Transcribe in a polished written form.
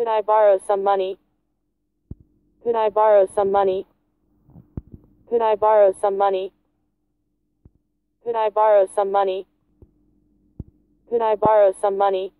I borrow some money? Could I borrow some money? Could I borrow some money? Could I borrow some money? Could I borrow some money?